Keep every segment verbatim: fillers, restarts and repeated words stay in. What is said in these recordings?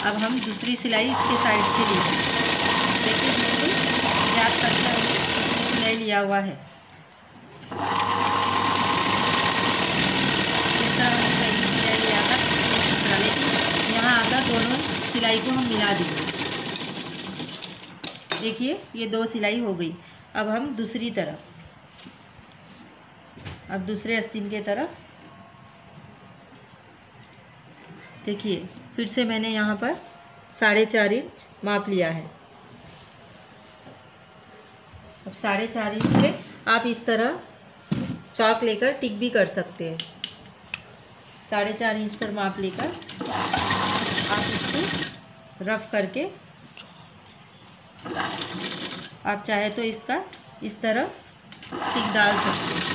अब हम दूसरी सिलाई इसके साइड से लेंगे। देखिए बिल्कुल गैप करके हमने दूसरी सिलाई लिया हुआ है। इस तरह हमने पहली सिलाई लिया था, लेकिन यहाँ आकर दोनों सिलाई को हम मिला देंगे। देखिए ये दो सिलाई हो गई। अब हम दूसरी तरफ, अब दूसरे आस्तीन के तरफ देखिए फिर से मैंने यहाँ पर साढ़े चार इंच माप लिया है। अब साढ़े चार इंच पे आप इस तरह चौक लेकर टिक भी कर सकते हैं। साढ़े चार इंच पर माप लेकर आप इसको रफ करके आप चाहे तो इसका इस तरह टिक डाल सकते हैं।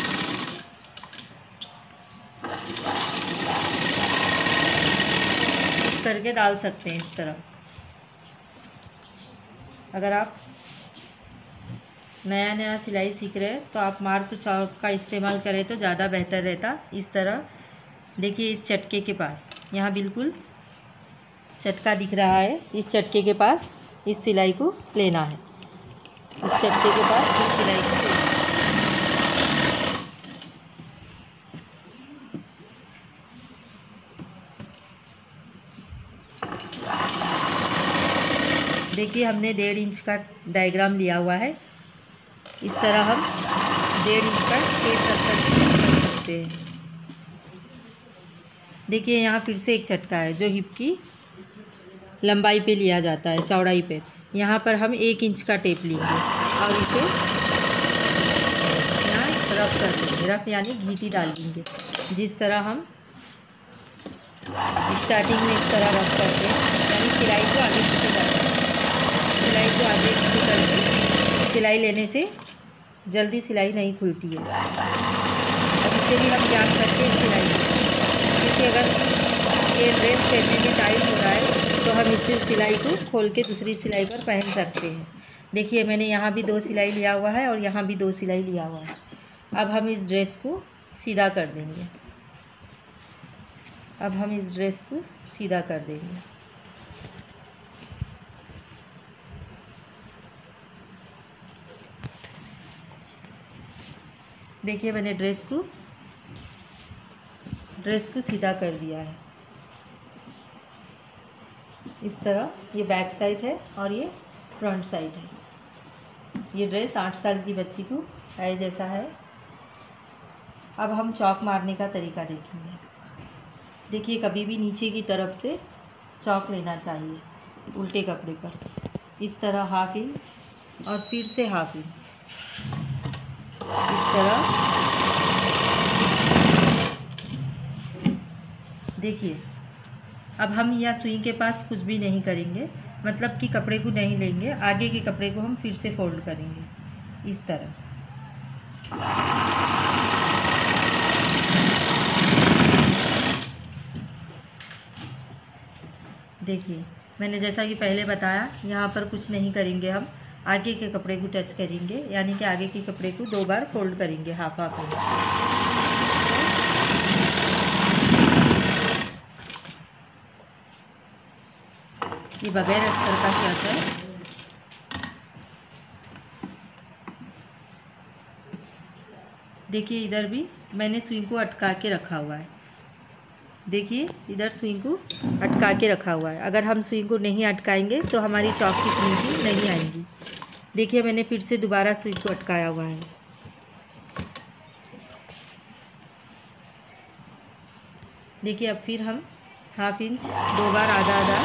टिक करके डाल सकते हैं इस तरह। अगर आप नया नया सिलाई सीख रहे हैं तो आप मार्क चौक का इस्तेमाल करें तो ज़्यादा बेहतर रहता। इस तरह देखिए इस चटके के पास, यहाँ बिल्कुल चटका दिख रहा है, इस चटके के पास इस सिलाई को लेना है। इस चटके के पास इस सिलाई को लेना है। देखिए हमने डेढ़ इंच का डायग्राम लिया हुआ है। इस तरह हम डेढ़ इंच का टेप रख कर सकते हैं। देखिए यहाँ फिर से एक चटका है जो हिप की लंबाई पे लिया जाता है, चौड़ाई पे। यहाँ पर हम एक इंच का टेप लेंगे और इसे यहाँ रफ कर देंगे। रफ यानी घीटी डाल देंगे। जिस तरह हम स्टार्टिंग में इस तरह रफ करते हैं, यानी सिलाई को आगे पीछे करते हैं। सिलाई को आगे पीछे करके सिलाई लेने से जल्दी सिलाई नहीं खुलती है। अब इसे भी हम गैप करके सिलाई, क्योंकि अगर ये ड्रेस पहनने में टाइट हो रहा है तो हम इसी सिलाई को खोल के दूसरी सिलाई पर पहन सकते हैं। देखिए मैंने यहाँ भी दो सिलाई लिया हुआ है और यहाँ भी दो सिलाई लिया हुआ है। अब हम इस ड्रेस को सीधा कर देंगे। अब हम इस ड्रेस को सीधा कर देंगे। देखिए मैंने ड्रेस को ड्रेस को सीधा कर दिया है। इस तरह ये बैक साइड है और ये फ्रंट साइड है। ये ड्रेस आठ साल की बच्ची को है जैसा है। अब हम चौक मारने का तरीका देखेंगे। देखिए कभी भी नीचे की तरफ से चौक लेना चाहिए, उल्टे कपड़े पर। इस तरह हाफ इंच और फिर से हाफ इंच, इस तरह। देखिए अब हम यहाँ सुई के पास कुछ भी नहीं करेंगे, मतलब कि कपड़े को नहीं लेंगे। आगे के कपड़े को हम फिर से फोल्ड करेंगे इस तरह। देखिए मैंने जैसा कि पहले बताया, यहाँ पर कुछ नहीं करेंगे। हम आगे के कपड़े को टच करेंगे, यानी कि आगे के कपड़े को दो बार फोल्ड करेंगे हाफ हाफ में। ये बगैर अस्तर का शर्ट है। देखिए इधर भी मैंने सुई को अटका के रखा हुआ है। देखिए इधर सुई को अटका के रखा हुआ है। अगर हम सुई को नहीं अटकाएंगे तो हमारी चौक की फिनिशिंग नहीं आएगी। देखिए मैंने फिर से दोबारा सुई को अटकाया हुआ है। देखिए अब फिर हम हाफ इंच दो बार आधा आधा,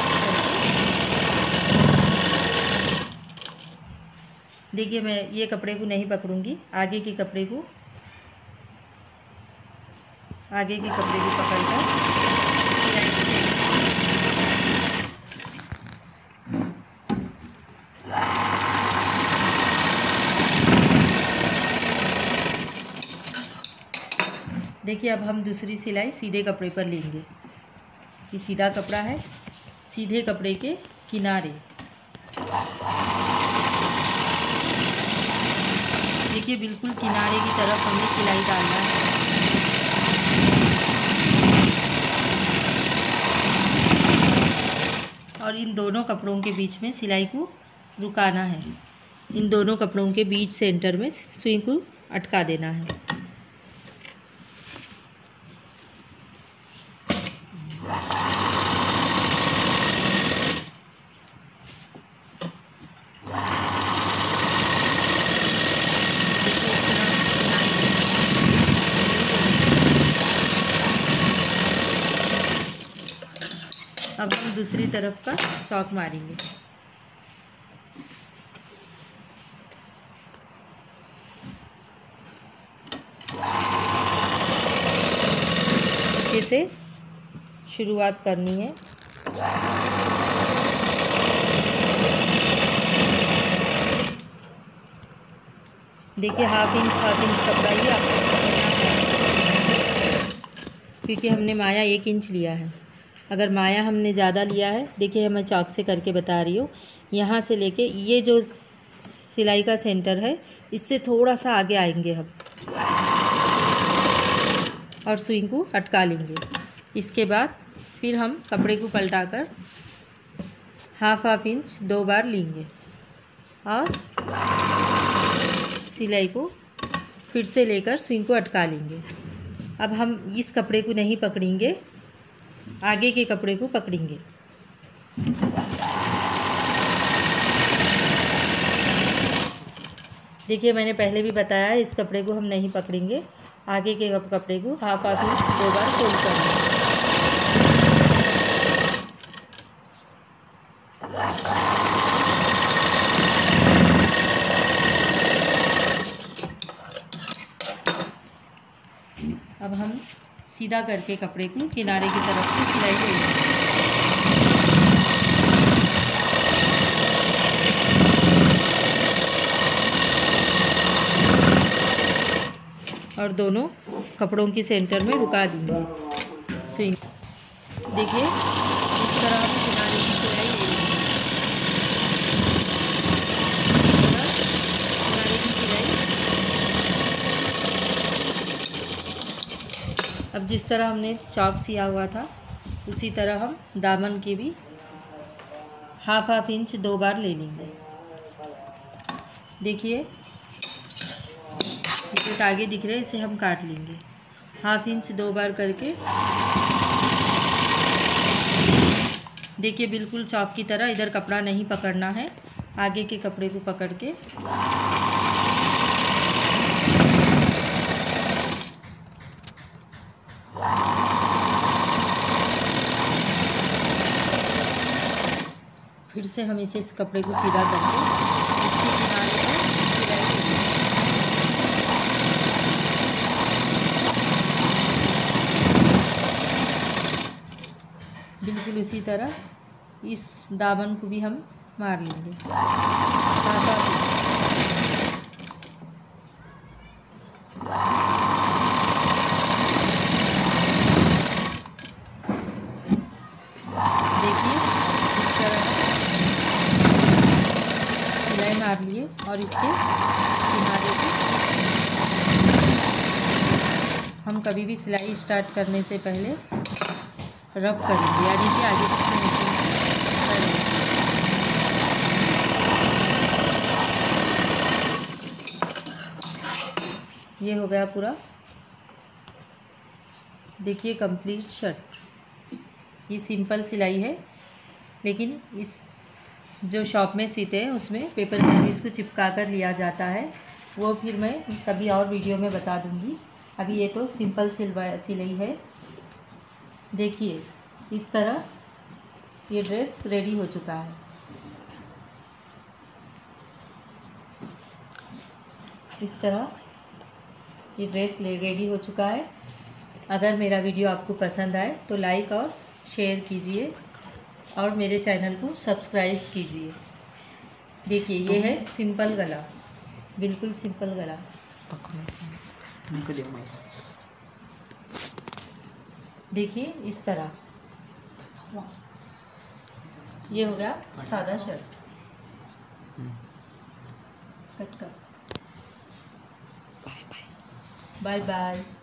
देखिए मैं ये कपड़े को नहीं पकड़ूंगी, आगे के कपड़े को आगे के कपड़े को पकड़कर देखिए अब हम दूसरी सिलाई सीधे कपड़े पर लेंगे। ये सीधा कपड़ा है, सीधे कपड़े के किनारे देखिए बिल्कुल किनारे की तरफ हमें सिलाई डालना है। और इन दोनों कपड़ों के बीच में सिलाई को रुकाना है। इन दोनों कपड़ों के बीच सेंटर में सुई को अटका देना है। अब हम दूसरी तरफ का चौक मारेंगे। इसे शुरुआत करनी है। देखिए हाफ इंच हाफ इंच कपड़ा ही आपको पकड़ना है, क्योंकि हमने माया एक इंच लिया है। अगर माया हमने ज़्यादा लिया है, देखिए मैं चौक से करके बता रही हूँ, यहाँ से लेके ये जो सिलाई का सेंटर है इससे थोड़ा सा आगे आएंगे हम और सुई को अटका लेंगे। इसके बाद फिर हम कपड़े को पलटाकर हाफ हाफ इंच दो बार लेंगे और सिलाई को फिर से लेकर सुई को अटका लेंगे। अब हम इस कपड़े को नहीं पकड़ेंगे, आगे के कपड़े को पकड़ेंगे। देखिए मैंने पहले भी बताया है, इस कपड़े को हम नहीं पकड़ेंगे, आगे के कपड़े को हाफ हाफ इंच दो बार फोल्ड करेंगे। अब हम सीधा करके कपड़े को किनारे की तरफ से सिलाई देंगे। और दोनों कपड़ों की सेंटर में रुका देंगे सुई। देखिए इस तरह हम किनारे की सिलाई देंगे। किनारे की सिलाई अब जिस तरह हमने चौक सिया हुआ था उसी तरह हम दामन के भी हाफ हाफ इंच दो बार ले लेंगे। देखिए जो धागे दिख रहे हैं इसे हम काट लेंगे हाफ इंच दो बार करके। देखिए बिल्कुल चौक की तरह इधर कपड़ा नहीं पकड़ना है, आगे के कपड़े को पकड़ के फिर से हम इसे इस कपड़े को सीधा करके इसके किनारे को सिलाई देंगे। बिल्कुल इसी तरह इस दामन को भी हम मार लेंगे। देखिए इस तरह सिलाई मार लिए और इसके किनारे को हम कभी भी सिलाई स्टार्ट करने से पहले रफ करेंगे, यानी कि आगे पीछे नीचे करेंगे। ये हो गया पूरा। देखिए कंप्लीट शर्ट। ये सिंपल सिलाई है, लेकिन इस जो शॉप में सीते हैं उसमें पेपर में इसको चिपका कर लिया जाता है, वो फिर मैं कभी और वीडियो में बता दूंगी। अभी ये तो सिंपल सिलवा सिलाई है। देखिए इस तरह ये ड्रेस रेडी हो चुका है। इस तरह ये ड्रेस रेडी हो चुका है। अगर मेरा वीडियो आपको पसंद आए तो लाइक और शेयर कीजिए और मेरे चैनल को सब्सक्राइब कीजिए। देखिए ये है सिंपल गला, बिल्कुल सिंपल गला। देखिए इस तरह ये हो गया सादा शर्ट। कट कर, बाय बाय।